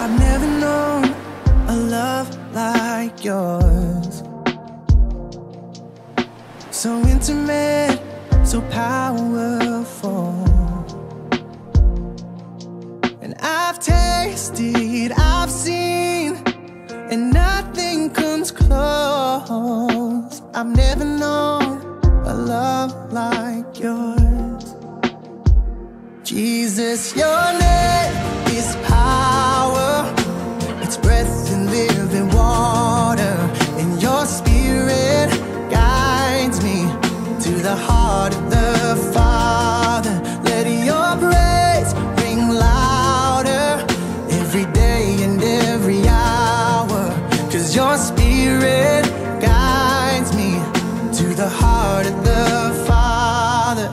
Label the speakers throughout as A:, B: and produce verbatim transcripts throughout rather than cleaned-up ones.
A: I've never known a love like yours. So intimate, so powerful. And I've tasted, I've seen, and nothing comes close. I've never known a love like yours. Jesus, your name is power. It's breath and living water. And your spirit guides me to the heart of the Father. Let your praise ring louder every day and every hour. 'Cause your spirit guides me to the heart of the Father.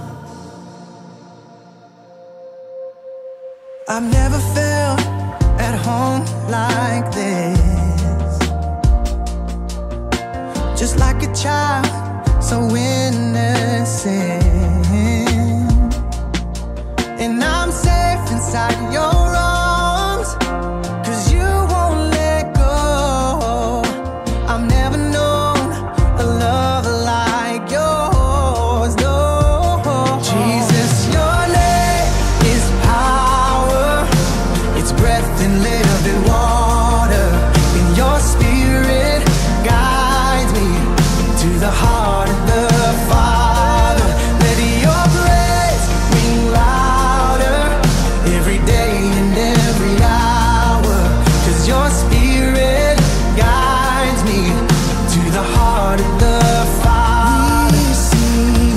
A: I've never felt at home like this. Just like a child, so innocent. And I'm safe inside your arms, 'cause you won't let go. I've never known a love like yours, no. Jesus, your name is power. It's breath and living water. And your spirit guides me to the heart of the Father. Let your praise ring louder every day and every hour. 'Cause your spirit guides me to the heart of the Father. We sing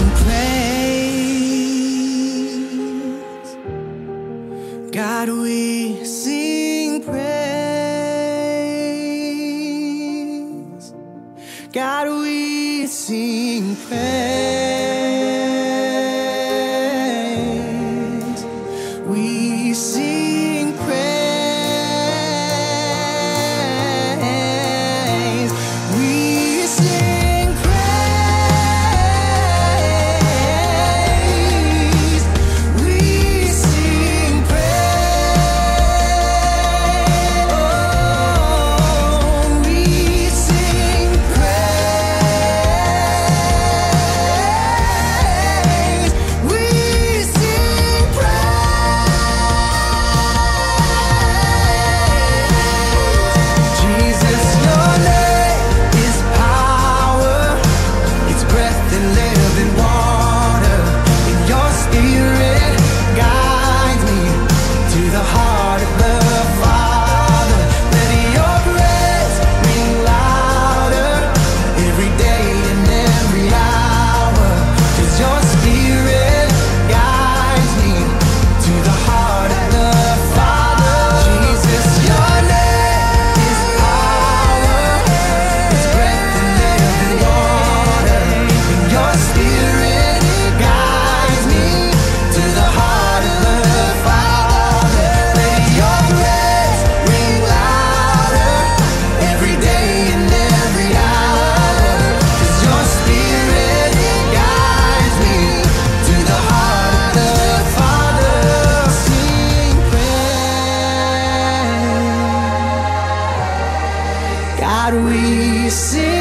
A: praise. God, we sing praise. God, we sing praise. We sing praise. We sing praise. We sing praise. Oh, we sing praise. We sing praise. Jesus, your name is power. It's breath and living water. And your spirit guides me to the heart of the Father. Let your praise ring louder every day and every hour. 'Cause your spirit guides me to the heart of the Father. Jesus, your name is power. It's breath and living water. And your spirit guides me to the heart of the Father. Let your praise ring louder every day and every hour. 'Cause your spirit guides me to the heart of the Father. Sing praise. God, we sing